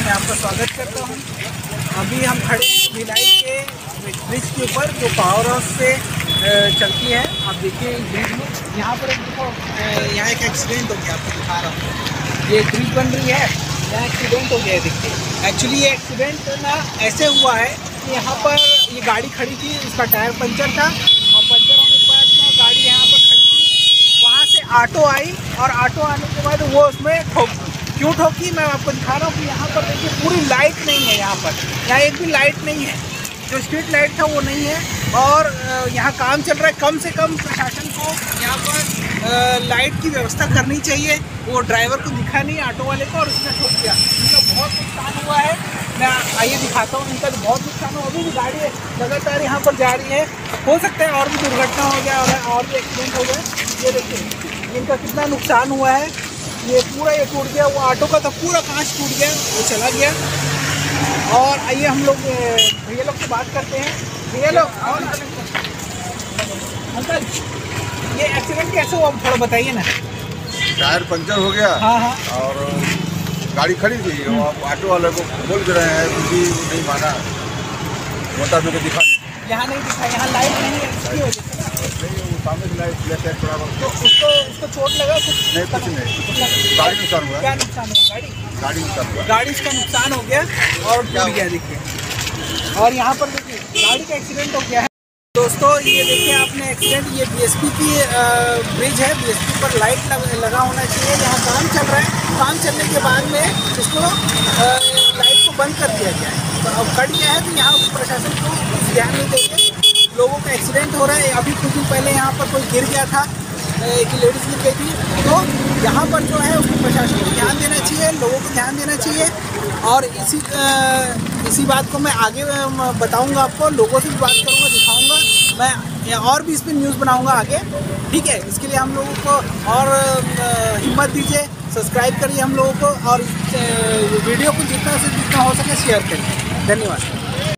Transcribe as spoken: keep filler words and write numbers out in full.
मैं आपका स्वागत करता हूं। अभी हम खड़े हैं भिलाई के ब्रिज के ऊपर जो पावर हाउस से चलती है। आप देखिए इस ब्रिज में यहाँ पर एक देखो, यहाँ एक एक्सीडेंट हो गया, आपको दिखा रहा हूँ। ये ब्रिज बन रही है, यहाँ एक्सीडेंट हो गया है। देखिए एक्चुअली ये एक्सीडेंट ना ऐसे हुआ है कि यहाँ पर ये गाड़ी खड़ी थी, इसका टायर पंचर था और पंचर होने के बाद ना गाड़ी यहाँ पर खड़ी थी, वहाँ से ऑटो आई और ऑटो आने के बाद वो उसमें ठोक क्यों ठोकी मैं आपको दिखा रहा हूँ कि यहाँ पर देखिए पूरी लाइट नहीं है। यहाँ पर यहाँ एक भी लाइट नहीं है, जो स्ट्रीट लाइट था वो नहीं है और यहाँ काम चल रहा है। कम से कम प्रशासन को यहाँ पर लाइट की व्यवस्था करनी चाहिए। वो ड्राइवर को दिखा नहीं ऑटो वाले को और उसने ठोक दिया। इनका बहुत नुकसान हुआ है, मैं आइए दिखाता हूँ। इनका तो बहुत नुकसान हुआ, अभी भी गाड़ी लगातार यहाँ पर जा रही है। हो सकता है और भी दुर्घटना हो जाए और भी एक्सीडेंट हो जाए। ये देखिए इनका कितना नुकसान हुआ है। ये पूरा ये टूट गया, वो ऑटो का तो पूरा कांच टूट गया, वो चला गया। और आइए हम लोग भैया लोग से बात करते हैं। भैया लोग और अंकल ये एक्सीडेंट कैसे हुआ थोड़ा बताइए ना। टायर पंचर हो गया। हाँ हाँ। और गाड़ी खड़ी थी, वो ऑटो वाले को बोल भी रहे हैं, क्योंकि नहीं माना, बता दो दिखा यहाँ नहीं दिखा, यहाँ लाइट नहीं है, इसकी वजह से सामने से लाइट ब्लैक लाइट पड़ा हुआ। तो उसको उसको चोट लगा कुछ? नहीं कुछ नहीं, गाड़ी नुकसान हुआ। क्या नुकसान हुआ? गाड़ी गाड़ी नुकसान हुआ, गाड़ी इसका नुकसान हो गया और टूट गया। देखिए और यहाँ पर देखिए गाड़ी का एक्सीडेंट हो गया है। दोस्तों ये देखिए आपने एक्सीडेंट, ये बीएसपी की ब्रिज है, बीएसपी पर लाइट लग, लगा होना चाहिए। यहाँ काम चल रहा है, काम चलने के बाद में इसको लाइट को बंद कर दिया गया है। तो अब कट गया है तो यहाँ प्रशासन को कुछ ध्यान नहीं देंगे। लोगों का एक्सीडेंट हो रहा है। अभी कुछ दिन पहले यहाँ पर कोई गिर गया था, एक लेडीज़ गिर गई थी। तो यहाँ पर जो है उसको प्रशासन को ध्यान देना चाहिए, लोगों को ध्यान देना चाहिए। और इसी इसी बात को मैं आगे बताऊंगा आपको, लोगों से भी बात करूंगा, दिखाऊंगा मैं, और भी इस पर न्यूज़ बनाऊंगा आगे। ठीक है, इसके लिए हम लोगों को और हिम्मत दीजिए, सब्सक्राइब करिए हम लोगों को और वीडियो को जितना से जितना हो सके शेयर करिए। धन्यवाद।